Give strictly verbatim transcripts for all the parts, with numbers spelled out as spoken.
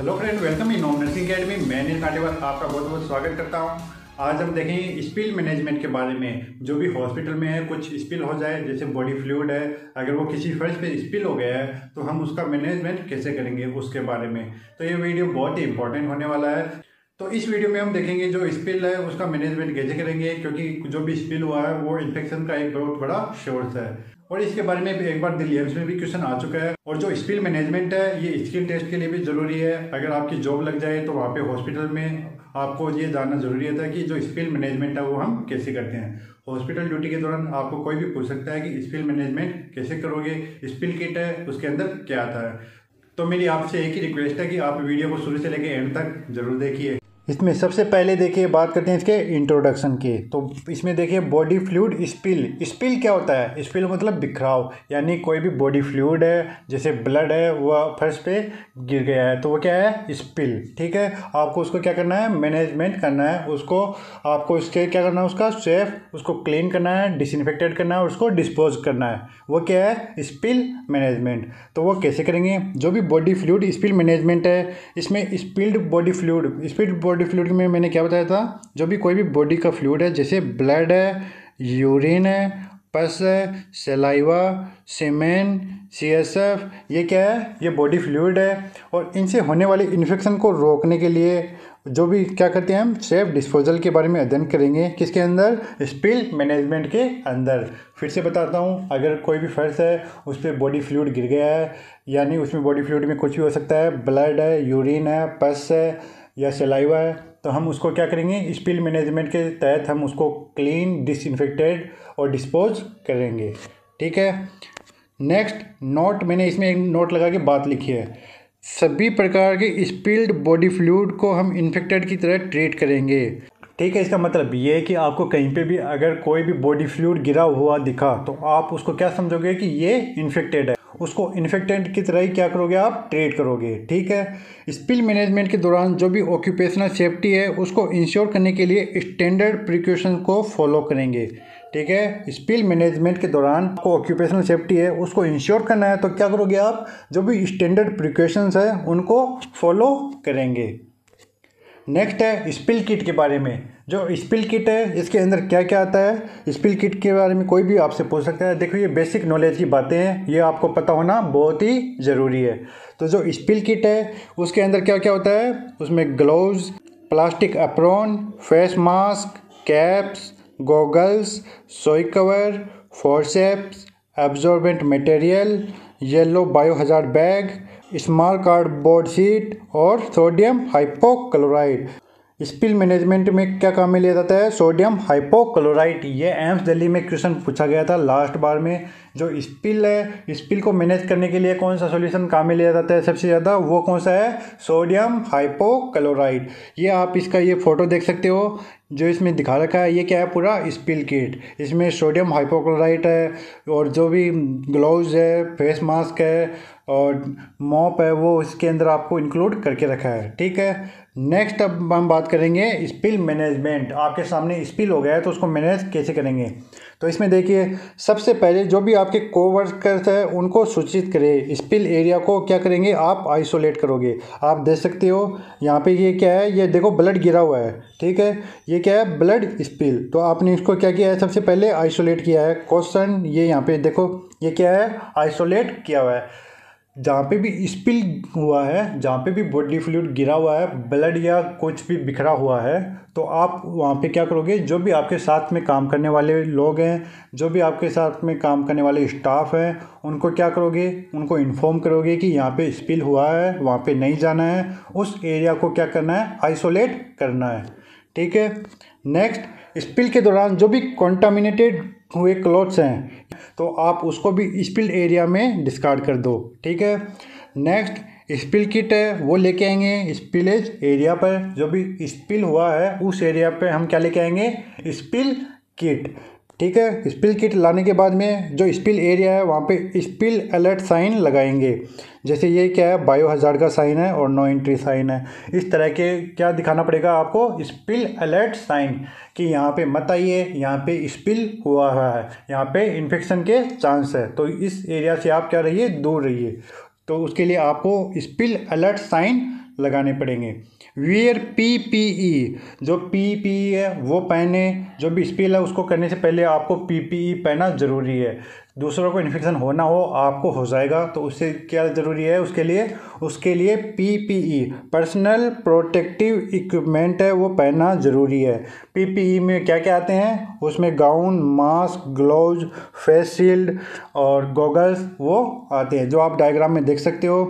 Hello friend, welcome in home nursing academy. मैं नील कांटेवाल आपका बहुत बहुत स्वागत करता हूं। आज हम देखेंगे स्पिल मैनेजमेंट के बारे में। जो भी हॉस्पिटल में है, कुछ स्पिल हो जाए, जैसे बॉडी फ्लूइड है, अगर वो किसी फर्श पे स्पिल हो गया है तो हम उसका मैनेजमेंट कैसे करेंगे उसके बारे में। तो ये वीडियो बहुत ही इंपॉर्टेंट होने वाला है। तो इस वीडियो में हम देखेंगे जो स्पिल है उसका मैनेजमेंट कैसे करेंगे, क्योंकि जो भी स्पिल हुआ है वो इन्फेक्शन का एक बहुत बड़ा सोर्स है। और इसके बारे में भी एक बार दिल्ली में भी क्वेश्चन आ चुका है। और जो स्पिल मैनेजमेंट है ये स्किल टेस्ट के लिए भी जरूरी है। अगर आपकी जॉब लग जाए तो वहाँ पे हॉस्पिटल में आपको ये जानना जरूरी होता है कि जो स्पिल मैनेजमेंट है वो हम कैसे करते हैं। हॉस्पिटल ड्यूटी के दौरान आपको कोई भी पूछ सकता है कि स्पिल मैनेजमेंट कैसे करोगे, स्पिल किट है उसके अंदर क्या आता है। तो मेरी आपसे एक ही रिक्वेस्ट है कि आप वीडियो को शुरू से लेकर एंड तक जरूर देखिए। इसमें सबसे पहले देखिए बात करते हैं इसके इंट्रोडक्शन की। तो इसमें देखिए बॉडी फ्लूइड स्पिल। स्पिल क्या होता है? स्पिल मतलब बिखराव, यानी कोई भी बॉडी फ्लूइड है जैसे ब्लड है वह फर्श पे गिर गया है तो वो क्या है? स्पिल। ठीक है, आपको उसको क्या करना है? मैनेजमेंट करना है उसको। आपको इसके क्या करना है? उसका सेफ उसको क्लीन करना है, डिसइंफेक्टेड करना है और उसको डिस्पोज करना है। वो क्या है? Spill management. तो वो कैसे करेंगे? जो भी बॉडी फ्लूइड स्पिल मैनेजमेंट है, इसमें spilled body fluid spilled body fluid में मैंने क्या बताया था? जो भी कोई भी बॉडी का फ्लूइड है जैसे ब्लड है, यूरिन है, पस है, सलाइवा, सीमेन, सीएसएफ, ये क्या है? ये बॉडी फ्लूइड है। और इनसे होने वाले इन्फेक्शन को रोकने के लिए जो भी क्या करते हैं हम सेफ डिस्पोजल के बारे में अध्ययन करेंगे। किसके अंदर? स्पिल मैनेजमेंट के अंदर। फिर से बताता हूँ, अगर कोई भी फर्श है उस पर बॉडी फ्लूइड गिर गया है, यानी उसमें बॉडी फ्लूइड में कुछ भी हो सकता है, ब्लड है, यूरिन है, पस है या सलाइवा है, तो हम उसको क्या करेंगे? स्पिल मैनेजमेंट के तहत हम उसको क्लीन, डिसइंफेक्टेड और डिस्पोज करेंगे। ठीक है। नेक्स्ट नोट, मैंने इसमें एक नोट लगा के बात लिखी है। सभी प्रकार के स्पिल्ड बॉडी फ्लूइड को हम इन्फेक्टेड की तरह ट्रीट करेंगे। ठीक है, इसका मतलब ये है कि आपको कहीं पे भी अगर कोई भी बॉडी फ्लूइड गिरा हुआ दिखा तो आप उसको क्या समझोगे कि ये इन्फेक्टेड है। उसको इन्फेक्टेड की तरह ही क्या करोगे? आप ट्रीट करोगे। ठीक है। स्पिल मैनेजमेंट के दौरान जो भी ऑक्यूपेशनल सेफ्टी है उसको इंश्योर करने के लिए स्टैंडर्ड प्रिकॉशन को फॉलो करेंगे। ठीक है। स्पिल मैनेजमेंट के दौरान आपको ऑक्यूपेशनल सेफ्टी है उसको इंश्योर करना है तो क्या करोगे आप? जो भी स्टैंडर्ड प्रिकॉशंस है उनको फॉलो करेंगे। नेक्स्ट है स्पिल किट के बारे में। जो स्पिल किट है इसके अंदर क्या क्या आता है? स्पिल किट के बारे में कोई भी आपसे पूछ सकता है। देखो ये बेसिक नॉलेज की बातें हैं, ये आपको पता होना बहुत ही ज़रूरी है। तो जो स्पिल किट है उसके अंदर क्या क्या होता है? उसमें gloves, plastic apron, face mask, caps, goggles, shoe cover, forceps, absorbent material, yellow biohazard bag, small cardboard sheet और सोडियम हाइपोक्लोराइड। स्पिल मैनेजमेंट में क्या काम में लिया जाता है? Sodium hypochloride. ये एम्स दिल्ली में क्वेश्चन पूछा गया था लास्ट बार में। जो स्पिल है, स्पिल को मैनेज करने के लिए कौन सा सॉल्यूशन काम में लिया जाता है सबसे ज़्यादा? वो कौन सा है? Sodium hypochloride. ये आप इसका ये फोटो देख सकते हो जो इसमें दिखा रखा है। ये क्या है? पूरा स्पिल किट। इसमें सोडियम हाइपोक्लोराइड है और जो भी ग्लव्स है, फेस मास्क है और मॉप है वो इसके अंदर आपको इंक्लूड करके रखा है। ठीक है। नेक्स्ट अब हम बात करेंगे स्पिल मैनेजमेंट। आपके सामने स्पिल हो गया है तो उसको मैनेज कैसे करेंगे? तो इसमें देखिए सबसे पहले जो भी आपके कोवर्कर्स है उनको सूचित करें। स्पिल एरिया को क्या करेंगे? आप आइसोलेट करोगे। आप देख सकते हो यहाँ पे ये क्या है? ये देखो ब्लड गिरा हुआ है। ठीक है, ये क्या है? Blood spill. तो आपने इसको क्या किया है? सबसे पहले आइसोलेट किया है। क्वेश्चन ये यहाँ पे देखो ये क्या है? आइसोलेट किया हुआ है। जहाँ पे भी स्पिल हुआ है, जहाँ पे भी बॉडी फ्लूइड गिरा हुआ है, ब्लड या कुछ भी बिखरा हुआ है, तो आप वहाँ पे क्या करोगे? जो भी आपके साथ में काम करने वाले लोग हैं, जो भी आपके साथ में काम करने वाले स्टाफ हैं, उनको क्या करोगे? उनको इन्फॉर्म करोगे कि यहाँ पे स्पिल हुआ है, वहाँ पे नहीं जाना है। उस एरिया को क्या करना है? आइसोलेट करना है। ठीक है। नेक्स्ट, स्पिल के दौरान जो भी कॉन्टामिनेटेड हुए क्लॉथ्स हैं तो आप उसको भी स्पिल एरिया में डिस्कार्ड कर दो। ठीक है। नेक्स्ट स्पिल किट है वो लेके आएंगे स्पिलेज एरिया पर। जो भी स्पिल हुआ है उस एरिया पे हम क्या लेके आएंगे? Spill kit. ठीक है। स्पिल किट लाने के बाद में जो स्पिल एरिया है वहाँ पे स्पिल अलर्ट साइन लगाएंगे। जैसे ये क्या है? बायो हजार्ड का साइन है और नो एंट्री साइन है। इस तरह के क्या दिखाना पड़ेगा आपको? स्पिल अलर्ट साइन कि यहाँ पे मत आइए, यहाँ पे स्पिल हुआ है, यहाँ पे इन्फेक्शन के चांस है, तो इस एरिया से आप क्या रहिए? दूर रहिए। तो उसके लिए आपको स्पिल अलर्ट साइन लगाने पड़ेंगे। वियर पी पी ई, जो पी पी ई है वो पहने। जो भी स्पिल है उसको करने से पहले आपको पी पी ई पहनना ज़रूरी है। दूसरों को इन्फेक्शन होना हो, आपको हो जाएगा, तो उससे क्या ज़रूरी है उसके लिए उसके लिए P P E personal protective equipment है वो पहनना ज़रूरी है। पी पी ई में क्या क्या आते हैं, उसमें gown, mask, gloves, face shield और गॉगल्स वो आते हैं, जो आप डायग्राम में देख सकते हो।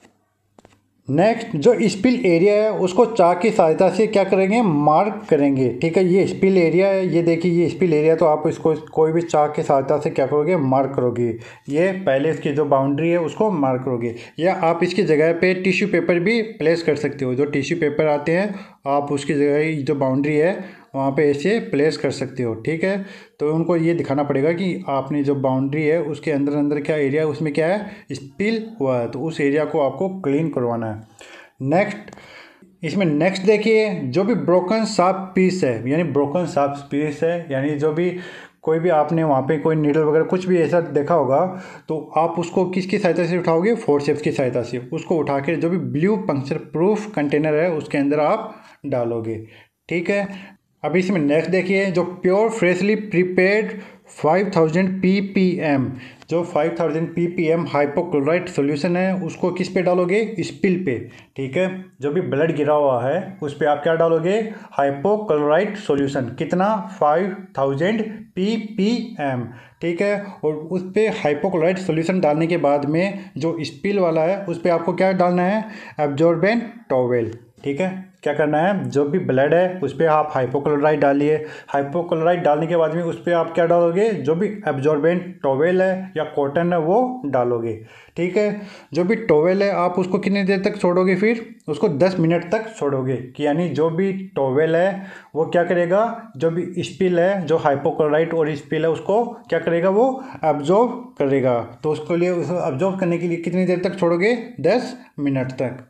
नेक्स्ट, जो स्पिल एरिया है उसको चाक की सहायता से क्या करेंगे, मार्क करेंगे। ठीक है, ये स्पिल एरिया है, ये देखिए ये स्पिल एरिया, तो आप इसको कोई भी चाक की सहायता से क्या करोगे, मार्क करोगे। ये पहले इसकी जो बाउंड्री है उसको मार्क करोगे, या आप इसकी जगह पे टिश्यू पेपर भी प्लेस कर सकते हो। जो टिश्यू पेपर आते हैं आप उसकी जगह जो बाउंड्री है वहाँ पे ऐसे प्लेस कर सकते हो। ठीक है, तो उनको ये दिखाना पड़ेगा कि आपने जो बाउंड्री है उसके अंदर अंदर क्या एरिया है, उसमें क्या है, स्पिल हुआ है, तो उस एरिया को आपको क्लीन करवाना है। नेक्स्ट, इसमें नेक्स्ट देखिए, जो भी ब्रोकन शार्प पीस है, यानी ब्रोकन शार्प पीस है, यानी जो भी कोई भी आपने वहाँ पे कोई नीडल वगैरह कुछ भी ऐसा देखा होगा, तो आप उसको किसकी सहायता से उठाओगे, फोर्सेप्स की सहायता से उसको उठा के जो भी ब्लू पंक्चर प्रूफ कंटेनर है उसके अंदर आप डालोगे। ठीक है, अब इसमें नेक्स्ट देखिए, जो pure freshly prepared five thousand P P M, जो five thousand P P M hypochlorite solution है उसको किस पे डालोगे, स्पिल पे। ठीक है, जो भी ब्लड गिरा हुआ है उस पे आप क्या डालोगे, हाइपोक्लोराइट सॉल्यूशन। कितना, five thousand P P M. ठीक है, और उस पे हाइपोक्लोराइट सॉल्यूशन डालने के बाद में जो स्पिल वाला है उस पे आपको क्या डालना है, एब्जॉर्बेंट टॉवेल। ठीक है, क्या करना है, जो भी ब्लड है उस पर आप हाइपोक्लोराइड डालिए। हाइपोक्लोराइड डालने के बाद में उस पर आप क्या डालोगे, जो भी एब्जॉर्बेंट टॉवेल है या कॉटन है वो डालोगे। ठीक है, जो भी टॉवेल है आप उसको कितनी देर तक छोड़ोगे, फिर उसको दस मिनट तक छोड़ोगे, कि यानी जो भी टॉवेल है वो क्या करेगा, जो भी स्पिल है, जो हाइपोक्लोराइड और स्पिल है उसको क्या करेगा, वो एब्जॉर्ब करेगा। तो उसके लिए उसको एब्जॉर्ब करने के लिए कितनी देर तक छोड़ोगे, दस मिनट तक।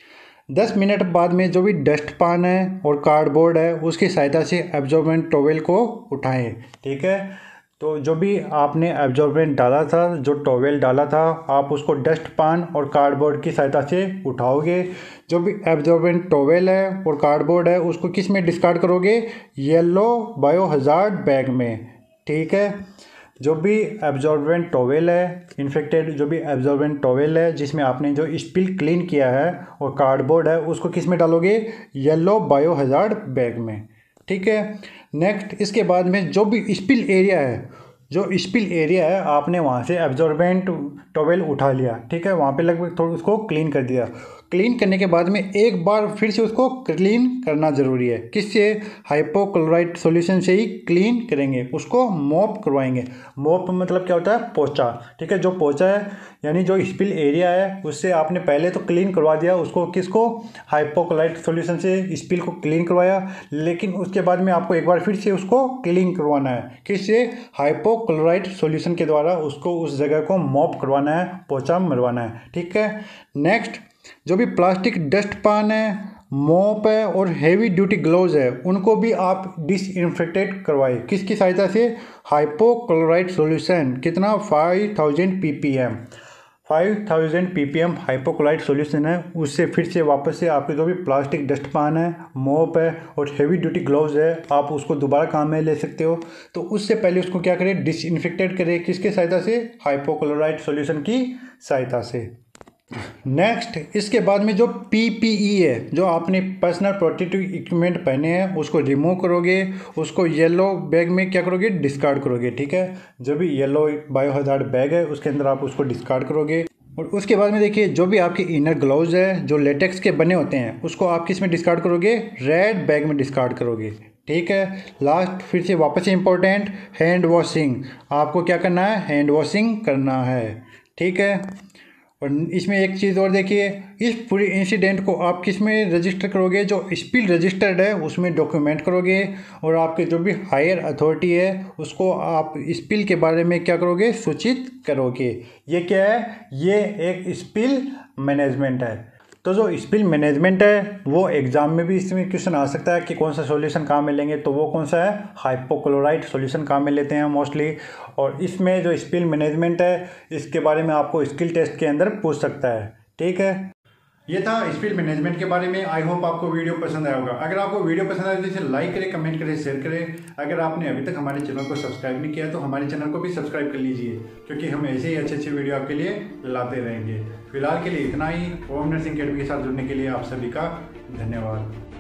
दस मिनट बाद में जो भी डस्ट पान है और कार्डबोर्ड है उसकी सहायता से एब्जॉर्बेंट टॉवेल को उठाएं। ठीक है, तो जो भी आपने एब्जॉर्बेंट डाला था, जो टॉवेल डाला था, आप उसको डस्ट पान और कार्डबोर्ड की सहायता से उठाओगे। जो भी एब्जॉर्बेंट टॉवेल है और कार्डबोर्ड है उसको किस में डिस्कार्ड करोगे, येलो बायोहजार्ड बैग में। ठीक है, जो भी एब्जॉर्बेंट टॉवेल है, इन्फेक्टेड जो भी एब्जॉर्बेंट टॉवेल है जिसमें आपने जो स्पिल क्लीन किया है और कार्डबोर्ड है उसको किस में डालोगे, येलो बायोहजार्ड बैग में। ठीक है, नेक्स्ट, इसके बाद में जो भी स्पिल एरिया है, जो स्पिल एरिया है आपने वहाँ से एब्जॉर्बेंट टॉवेल उठा लिया। ठीक है, वहाँ पे लगभग थोड़ा उसको क्लीन कर दिया। क्लीन करने के बाद में एक बार फिर से उसको क्लीन करना ज़रूरी है। किससे, हाइपोक्लोराइट सॉल्यूशन से ही क्लीन करेंगे, उसको मॉप करवाएंगे। मॉप मतलब क्या होता है, पोछा। ठीक है, जो पोछा है यानी जो स्पिल एरिया है उससे आपने पहले तो क्लीन करवा दिया उसको, किसको, हाइपोक्लोराइट सॉल्यूशन से स्पिल को क्लीन करवाया, लेकिन उसके बाद में आपको एक बार फिर से उसको क्लीन करवाना है। किससे, हाइपोक्लोराइट सॉल्यूशन के द्वारा उसको उस जगह को मॉप करवाना है, पोछा मरवाना है। ठीक है, नेक्स्ट, जो भी प्लास्टिक डस्ट पान है, मॉप है और हेवी ड्यूटी ग्लोव्स है उनको भी आप डिसइंफेक्टेड करवाए। किसकी सहायता से, हाइपोक्लोराइट सॉल्यूशन। कितना, five thousand P P M. Five thousand P P M hypochlorite solution है, उससे फिर से वापस से आपके जो भी प्लास्टिक डस्ट पान है, मॉप है और हेवी ड्यूटी ग्लोव्स है आप उसको दोबारा काम में ले सकते हो। तो उससे पहले उसको क्या करें, डिसइंफेक्टेड करें। किसके सहायता से, हाइपोक्लोराइट सॉल्यूशन की सहायता से। नेक्स्ट, इसके बाद में जो पी पी ई है, जो आपने पर्सनल प्रोटेक्टिव इक्विपमेंट पहने हैं उसको रिमूव करोगे, उसको येलो बैग में क्या करोगे, डिस्कार्ड करोगे। ठीक है, जो भी येलो बायोहजार्ड बैग है उसके अंदर आप उसको डिस्कार्ड करोगे। और उसके बाद में देखिए, जो भी आपके इनर ग्लव्स है जो लेटेक्स के बने होते हैं उसको आप किस में डिस्कार्ड करोगे, रेड बैग में डिस्कार्ड करोगे। ठीक है, लास्ट फिर से वापस से इम्पोर्टेंट, हैंड वॉशिंग। आपको क्या करना है, हैंड वॉशिंग करना है। ठीक है, और इसमें एक चीज़ और देखिए, इस पूरे इंसिडेंट को आप किस में रजिस्टर करोगे, जो स्पिल रजिस्टर्ड है उसमें डॉक्यूमेंट करोगे, और आपके जो भी हायर अथॉरिटी है उसको आप स्पिल के बारे में क्या करोगे, सूचित करोगे। ये क्या है, ये एक स्पिल मैनेजमेंट है। तो जो स्पिल मैनेजमेंट है वो एग्जाम में भी इसमें क्वेश्चन आ सकता है कि कौन सा सॉल्यूशन काम में लेंगे, तो वो कौन सा है, हाइपोक्लोराइट सॉल्यूशन काम में लेते हैं मोस्टली। और इसमें जो स्पिल मैनेजमेंट है इसके बारे में आपको स्किल टेस्ट के अंदर पूछ सकता है। ठीक है, ये था स्पील मैनेजमेंट के बारे में। आई होप आपको वीडियो पसंद आया होगा। अगर आपको वीडियो पसंद आए तो इसे लाइक करें, कमेंट करें, शेयर करें। अगर आपने अभी तक हमारे चैनल को सब्सक्राइब नहीं किया तो हमारे चैनल को भी सब्सक्राइब कर लीजिए, क्योंकि हम ऐसे ही अच्छे अच्छे वीडियो आपके लिए लाते रहेंगे। फिलहाल के लिए इतना ही। ओम नर्सिंग अकेडमी के साथ जुड़ने के लिए आप सभी का धन्यवाद।